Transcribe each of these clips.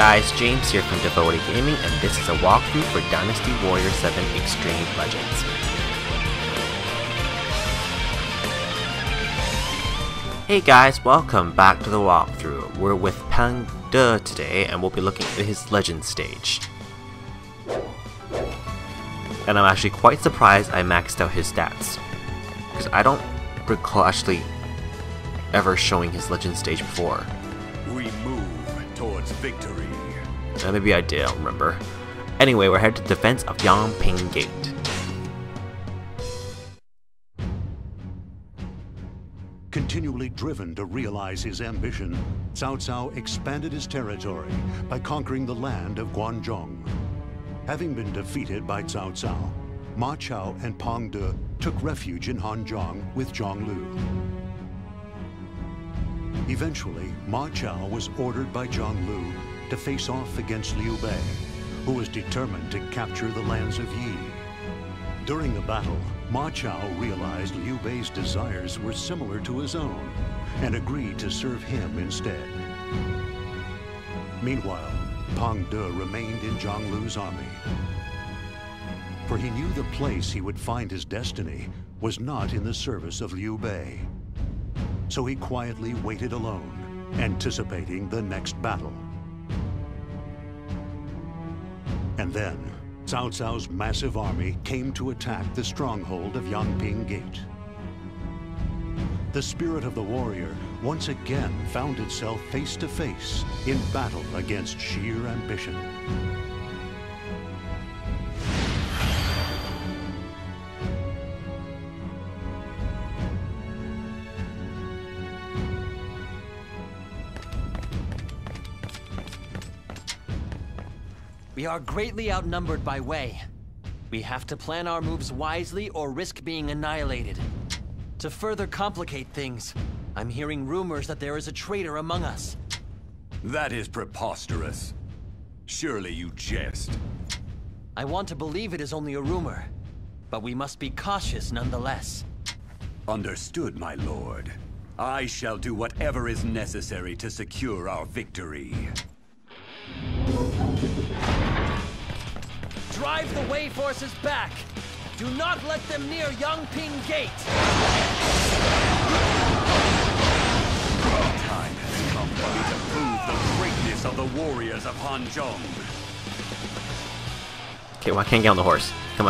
guys, James here from Devoted Gaming, and this is a walkthrough for Dynasty Warrior 7 Extreme Legends. Hey guys, welcome back to the walkthrough. We're with Pang De today, and we'll be looking at his Legend stage. And I'm actually quite surprised I maxed out his stats, because I don't recall actually ever showing his Legend stage before. We move towards victory. Maybe I did, I don't remember. Anyway, we're headed to defense of Yangping Gate. Continually driven to realize his ambition, Cao Cao expanded his territory by conquering the land of Guanzhong. Having been defeated by Cao Cao, Ma Chao and Pang De took refuge in Hanzhong with Zhang Lu. Eventually, Ma Chao was ordered by Zhang Lu to face off against Liu Bei, who was determined to capture the lands of Yi. During the battle, Ma Chao realized Liu Bei's desires were similar to his own and agreed to serve him instead. Meanwhile, Pang De remained in Zhang Lu's army, for he knew the place he would find his destiny was not in the service of Liu Bei. So he quietly waited alone, anticipating the next battle. And then, Cao Cao's massive army came to attack the stronghold of Yangping Gate. The spirit of the warrior once again found itself face to face in battle against sheer ambition. We are greatly outnumbered by Wei. We have to plan our moves wisely or risk being annihilated. To further complicate things, I'm hearing rumors that there is a traitor among us. That is preposterous. Surely you jest. I want to believe it is only a rumor, but we must be cautious nonetheless. Understood, my lord. I shall do whatever is necessary to secure our victory. Drive the Wei forces back! Do not let them near Yangping Gate! Time has come for me to prove the greatness of the warriors of Hanzhong. Okay, well I can't get on the horse. Come on.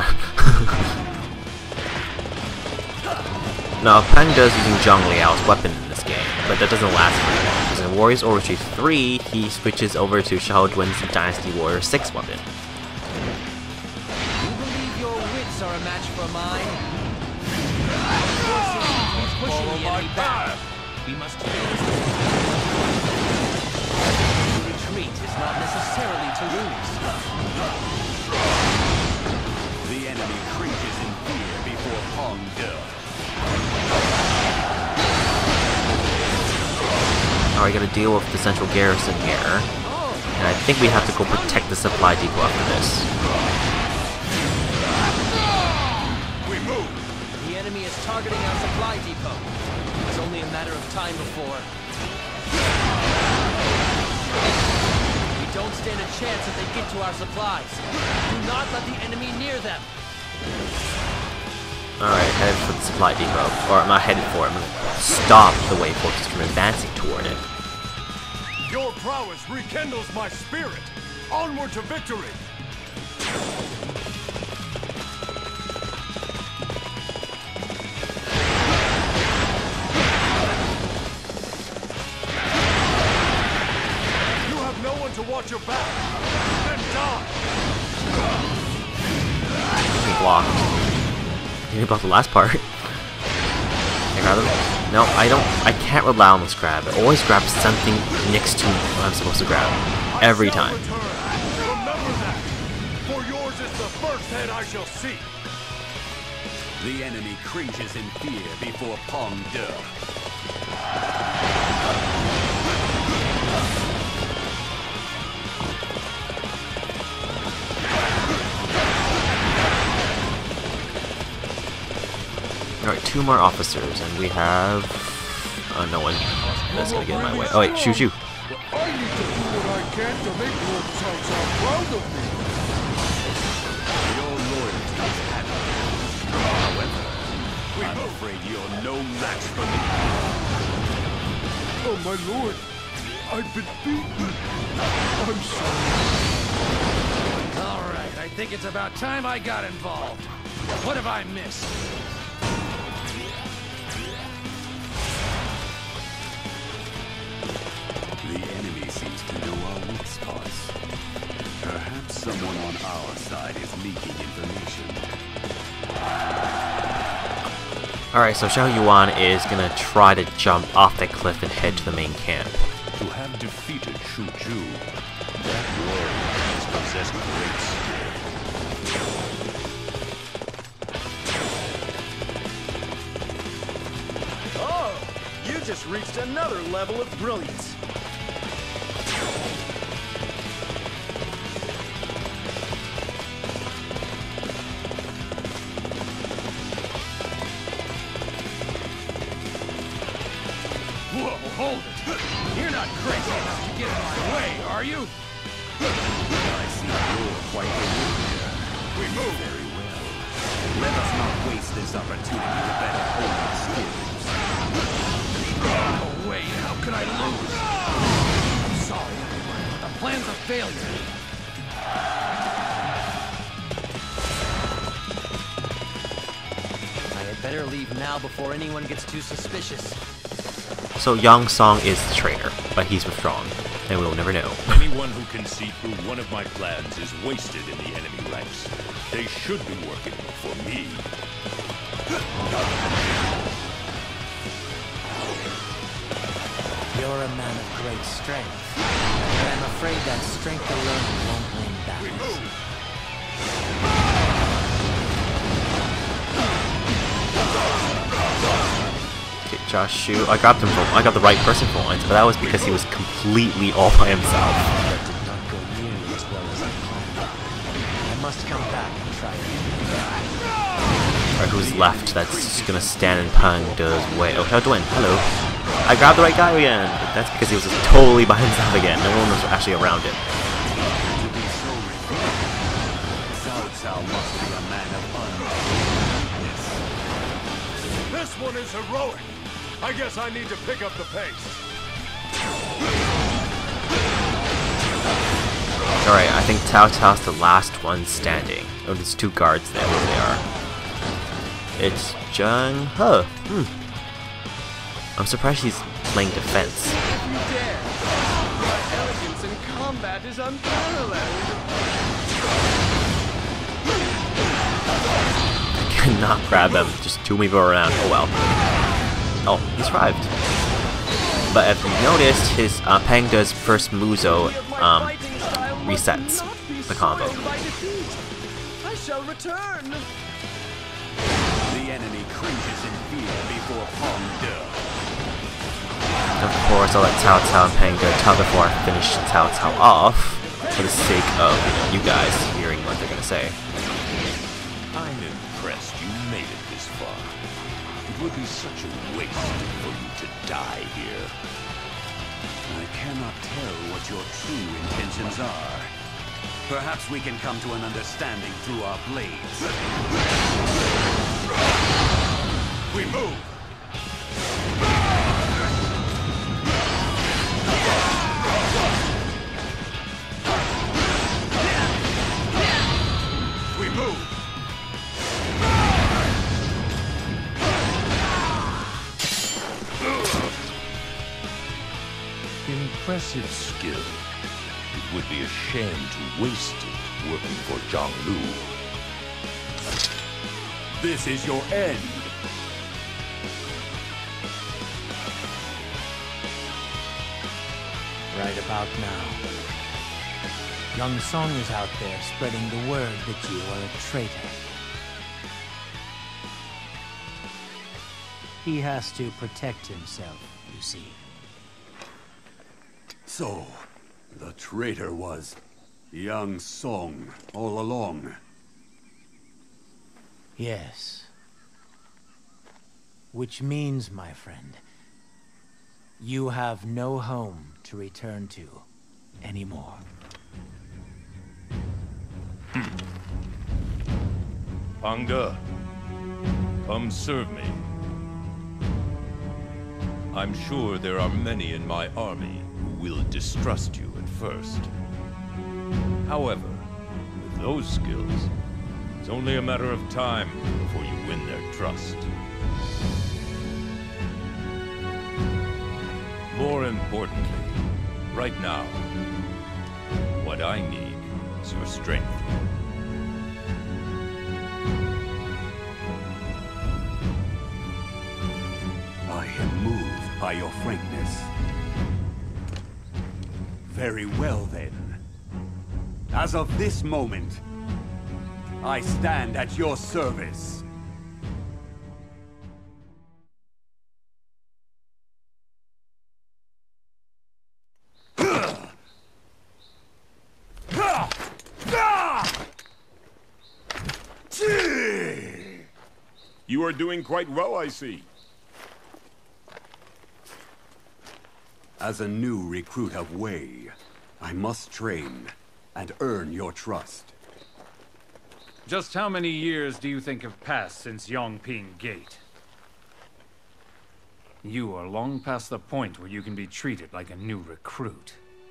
Now, Pang De is using Zhang Liao's weapon in this game, but that doesn't last very long, because in Warriors Overwatch 3, he switches over to Xiahou Dun's Dynasty Warrior 6 weapon. Are a match for mine. He's pushing the enemy back. We must face this. To retreat is not necessarily to lose. The enemy cringes in fear before Pang De. Alright, gotta deal with the central garrison here. And I think we have to go protect the supply depot after this. The enemy is targeting our supply depot. It's only a matter of time before. We don't stand a chance if they get to our supplies. Do not let the enemy near them. Alright, headed for the supply depot. Or I'm not headed for it, I'm gonna stop the Wei forces from advancing toward it. Your prowess rekindles my spirit. Onward to victory. To watch your back, then die. Blocked. You didn't block the last part. Can I grab them? No, I can't rely on this grab. I always grab something next to what I'm supposed to grab. Every time. Remember that, for yours is the first head I shall see. The enemy cringes in fear before Pang De. Alright, 2 more officers, and we have... no one that's gonna get in my way. Oh wait, shoo shoo. I need to do what I can to make Lord Cao Cao proud of me. Your loyalty is admirable. However, I'm afraid you're no match for me. Oh, my lord. I've been beaten. I'm sorry. All right, I think it's about time I got involved. What have I missed? The enemy seems to know our weak spots. Perhaps someone on our side is leaking information. Alright, so Xiao Yuan is gonna try to jump off the cliff and head to the main camp. To have defeated Shu Ju, that warrior has possessed great skill. Oh, you just reached another level of brilliance. Whoa, hold it. You're not crazy enough to get in my way, are you? I see you're quite a warrior. We move very well. Let us not waste this opportunity to better hone our skills. Oh, wait, how could I lose? I'm sorry, everyone, but the plan's a failure. I had better leave now before anyone gets too suspicious. So Yang Song is the traitor, but he's withdrawn, and we'll never know. Anyone who can see through one of my plans is wasted in the enemy ranks. They should be working for me. You're a man of great strength, but I'm afraid that strength alone won't win battles. Okay, Josh Shu, I got the right person for once, but that was because he was completely all by himself. That did not go nearly as well as I planned. I must come back and try again. Alright, who's left that's gonna stand in Panda's way? Oh, Xiao Duan, hello. I grabbed the right guy again, but that's because he was just totally by himself again. No one was actually around him. To be so revered, Cao Cao must be a man of unbelievableness. This one is heroic. I guess I need to pick up the pace. Alright, I think Cao Cao's the last one standing. Oh, there's two guards there, where they are. It's Zheng He. I'm surprised he's playing defense. If you dare. My elegance in combat is unparalleled. I cannot grab him, just two people around. Oh well. Oh, he survived. But if you noticed, his Panda's first Muzo resets the combo. I shall return. The enemy cringes in fear before Peng De. Of course, I'll let Cao Cao and Panga talk before I finish Cao Cao off, for the sake of you guys hearing what they're gonna say. I'm impressed you made it this far. It would be such a waste for you to die here. I cannot tell what your true intentions are. Perhaps we can come to an understanding through our blades. We move. We move. Impressive skill. It would be a shame to waste it working for Zhang Lu. This is your end. Right about now. Young Song is out there spreading the word that you are a traitor. He has to protect himself, you see. So, the traitor was Yang Song all along. Yes. Which means, my friend, you have no home to return to. anymore. Pang De, come serve me. I'm sure there are many in my army who will distrust you at first. However, with those skills, it's only a matter of time before you win their trust. More importantly, right now, what I need is your strength. I am moved by your frankness. Very well, then. As of this moment, I stand at your service. You are doing quite well, I see. As a new recruit of Wei, I must train and earn your trust. Just how many years do you think have passed since Yongping Gate? You are long past the point where you can be treated like a new recruit.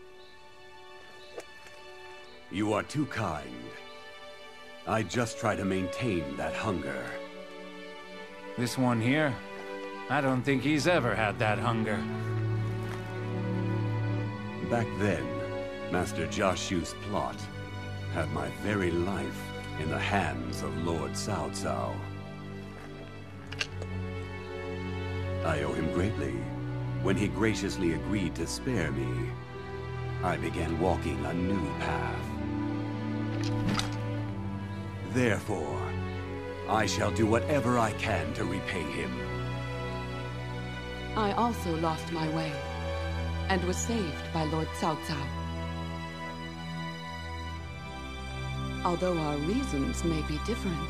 You are too kind. I just try to maintain that hunger. This one here? I don't think he's ever had that hunger. Back then, Master Jiashu's plot had my very life in the hands of Lord Cao Cao. I owe him greatly. When he graciously agreed to spare me, I began walking a new path. Therefore, I shall do whatever I can to repay him. I also lost my way, and was saved by Lord Cao Cao. Although our reasons may be different,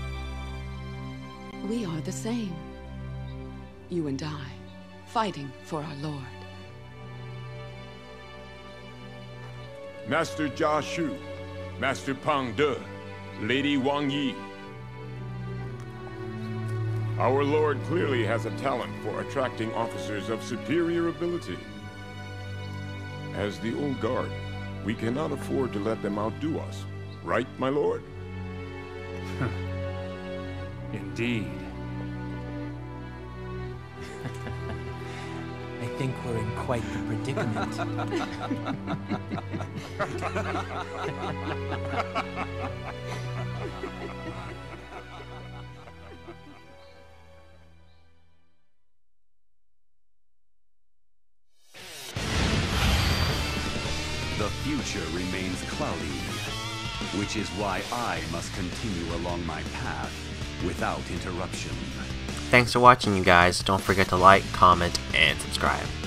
we are the same. You and I, fighting for our lord. Master Jiashu, Master Pang De, Lady Wang Yi. Our lord clearly has a talent for attracting officers of superior ability. As the old guard, we cannot afford to let them outdo us. Right, my lord? Indeed. I think we're in quite the predicament. The future remains cloudy, which is why I must continue along my path without interruption. Thanks for watching, you guys. Don't forget to like, comment, and subscribe.